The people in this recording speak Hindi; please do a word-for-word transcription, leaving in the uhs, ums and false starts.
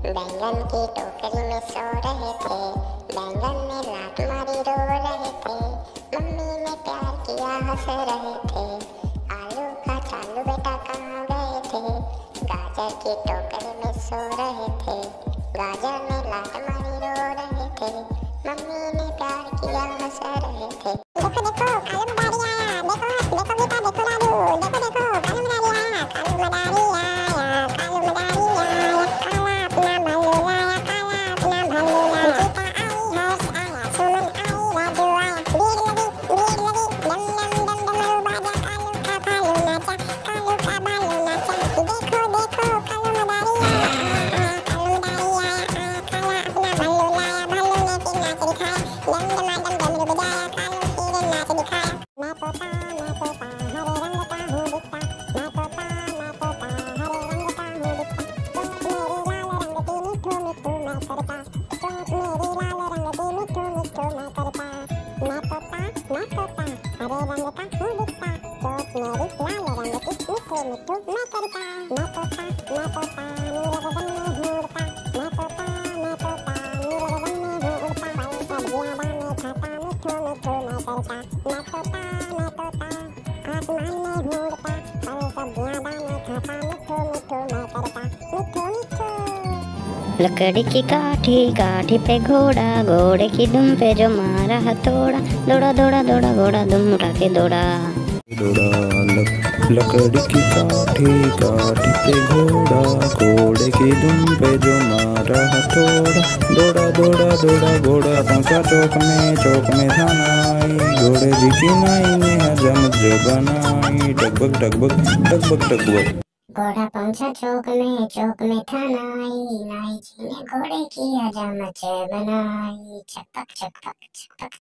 बैंगन की टोकरी में सो रहे थे, बैंगन ने लात मारी रो रहे थे, मम्मी ने प्यार किया हंस रहे थे, आलू का चालू बेटा कहाँ गए थे, गाजर की टोकरी में सो रहे थे, गाजर ने लात मारी रो रहे थे, मम्मी ने प्यार किया हंस रहे थे। देखो देखो कालू मदारी आया, देखो देखो बेटा देखो लाडू, देखो देखो कालू मदारी आया, कालू मदारी आया, कालू मदारी आया, काला अपना भालू लाया, काला अपना भालू लाया, सीता आई हर्ष आया, सुमन आई राजू आया, भीड़ लगी भीड़ लगी डम डम डम डमरू बाजा, कालू का भालू नाचा, कालू का भालू नाचा, देखो देखो कालू मदारी आया, कालू मदारी आया, काला अपना भालू लाया, भालू ने फिर नाच दिखाया, डम डमाडम डमरू बजाया, कालू फिर नाच दिखाया। मैं तोता मैं तोता हरे रंग का हूँ दिखता, मैं तोता मैं तोता हरे रंग का हूँ दिखता, चोंच मेरी लाल रंग की मिठू मिठू मैं करता, चोंच मेरी लाल रंग की मिठू मिठू मैं करता, मैं तोता मैं तोता हरे रंग का हूँ दिखता, चोंच मेरी लाल रंग की मिठू मिठू मैं करता, मैं तोता मैं तोता नीले गगन में हूँ उड़ता, मैं तोता मैं तोता नीले गगन में हूँ उड़ता, फल सब्जियाँ दाने खाता मिठू मिठू मैं करता, मैं तोता मैं तोता आसमान में हूँ उड़ता, फल सब्जियाँ दाने खाता मिठू मिठू मैं करता, मिठू मिठू। लकड़ी की काठी काठी पे घोड़ा, घोड़े की दुम पे जो मारा हथौड़ा, दौड़ा दौड़ा दौड़ा घोड़ा दुम उठा के दौड़ा। दौड़ा लक, लकड़ी की काठी काठी पे घोड़ा, घोड़े की दुम पे जो मारा हथौड़ा, दौड़ा दौड़ा दौड़ा घोड़ा पहुंचा चौक में, चौक में थाना आई, घोड़े जी की नाई ने हजामत जो बनाई, डगबग डगबग डगबग डगबग। घोड़ा पहुंचा चौक में, चौक में थाना आई, नाई जी ने घोड़े की हजामत बनाई, छक पक छक पक छक पक।